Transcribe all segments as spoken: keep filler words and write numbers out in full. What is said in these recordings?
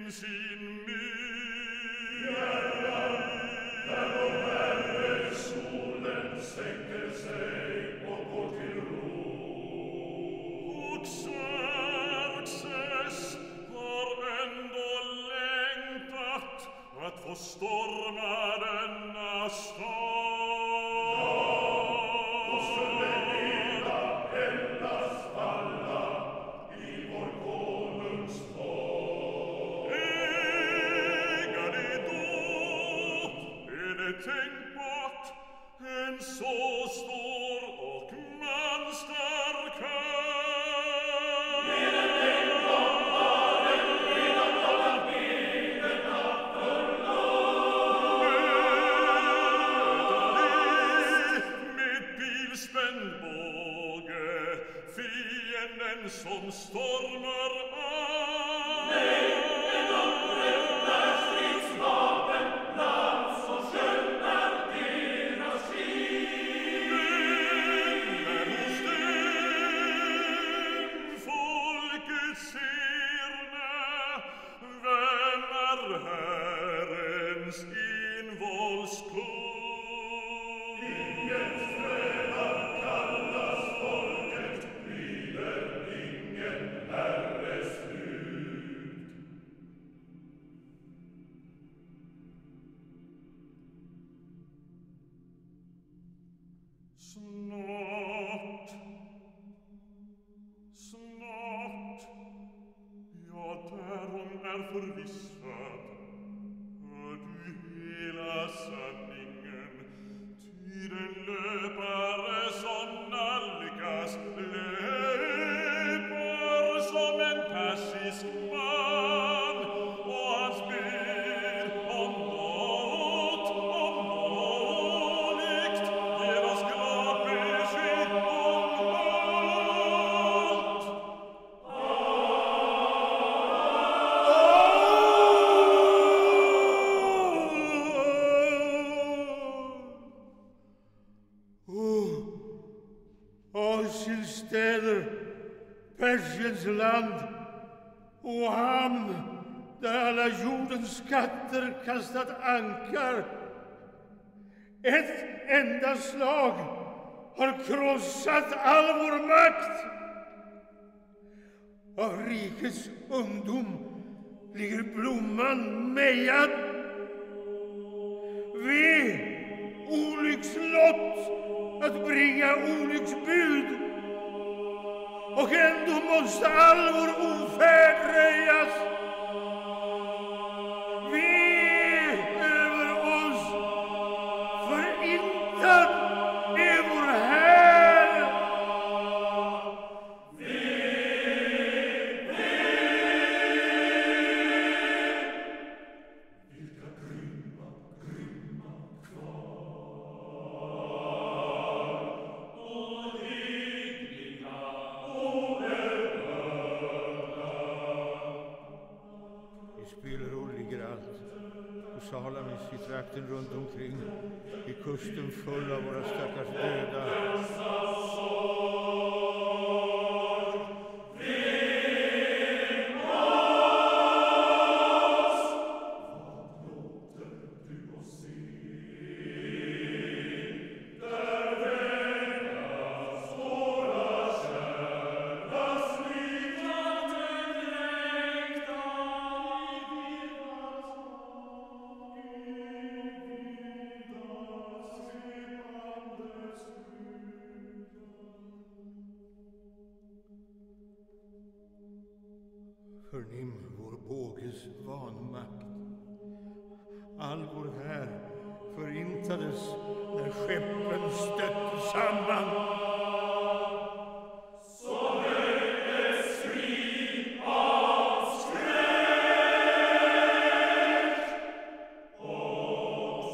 in sin myr. Hjärta, där vår Herre solen sänker sig och går till ro. Och Xerxes har ändå längtat att få storma denna stad. Och skulle hela Hellas falla i vår konungs våld. Äga det då, är det tänkbart, en så stor och manstark här. Mer än en gång har den redan alla bilderna förlåt. Med pilspänd båge, fienden som stormar an. Nej, en upprättar stridsvapen, lans och sköld är deras skick. Men hos dem folket ser nä, vem är Herrens invålskung? Ingens trälar kallas folket, lyder ingen herres bud. Snart, snart, ja, därom är förvissad, hör du hela sanningen, ty den löpare som nalkas löper som en persisk man, och hans ber om nåd, om nådigt, ger oss glad besked om allt. Asiens städer, Persiens land och hamn där alla jordens skatter kastat ankar. Ett enda slag har krossat all vår makt. Av rikets ungdom ligger blomman mejad. Ve, olyckslott att bringa olycksbud, och ändå måste all vår ofärd röjas. Ve över oss, förintad är vår här. Vilka grymma, grymma kvar. Och hyggliga oerhörda. I spillror ligger allt, och Salamis i trakten runt omkring, i kusten full av våra stackars döda. Förnim vår båges vanmakt. All vår här förintades när skeppen stötte samman. Som ett skri av skräck och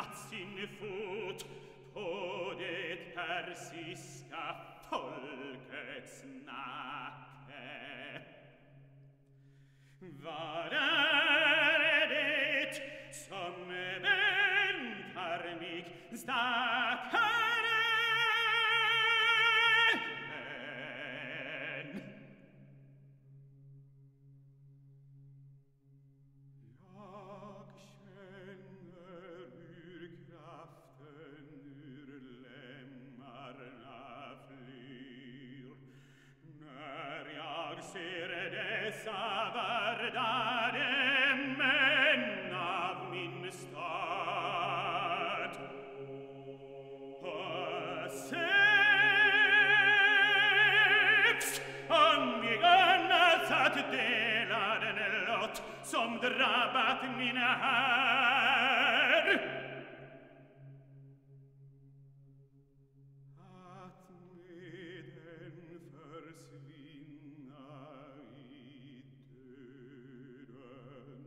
satt sin fot på det persiska folkets nacke. Vad är det som väntar mig, stackaren? Jag känner hur kraften ur lemmarna flyr när jag ser dessa värdade män av min stad. Och sex angivna att dela den lott som drabbat mina här. Att med den försvinna i döden.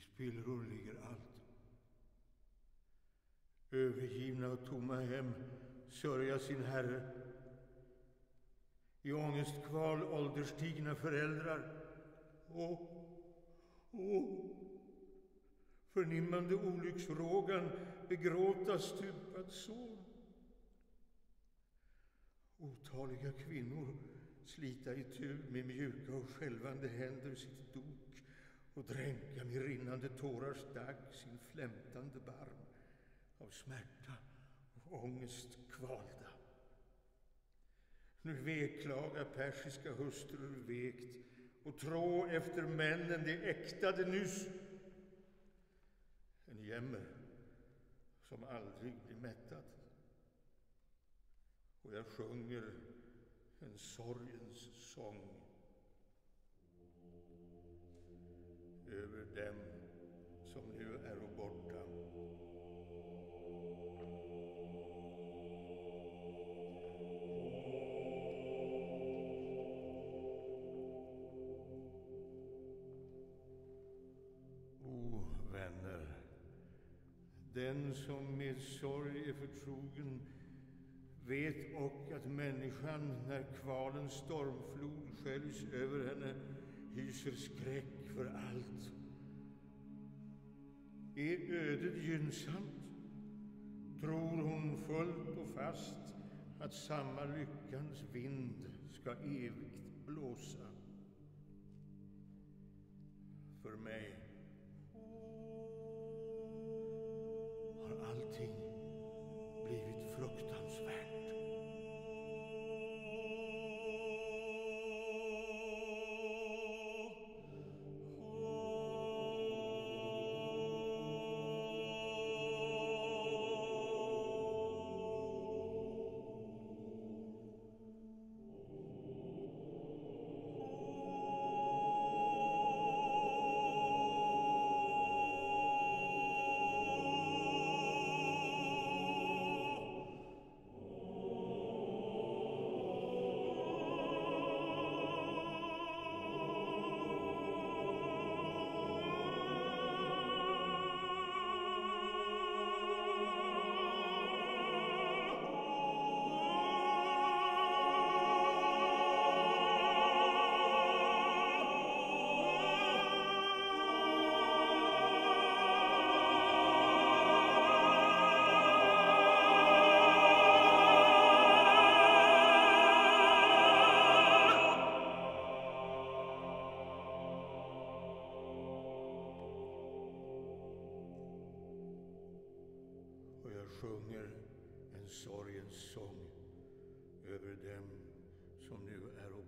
spillror ligger allt. Övergivna och tomma hem sörja sin herre. I ångestkval ålderstigna föräldrar. Åh, åh, förnimmande olycksrågan begråta stupad son. Otaliga kvinnor slita i tur med mjuka och skälvande händer sitt dok och dränka med rinnande tårars dagg sin flämtande barm av smärta och ångest kvalda. Nu veklaga persiska hustrur vekt och trå efter männen de äktade nyss. En jämmer som aldrig blir mättad. Och jag sjunger en sorgens sång över dem som nu är borta. O vänner, den som med sorg är förtrogen vet och att människan, när kvalens stormflod sköljs över henne, hyser skräck för allt. Är ödet gynnsamt, tror hon fullt och fast att samma lyckans vind ska evigt blåsa. För mig har allting blivit fruktansvärt. Sjunger en sorgens sång över dem som nu är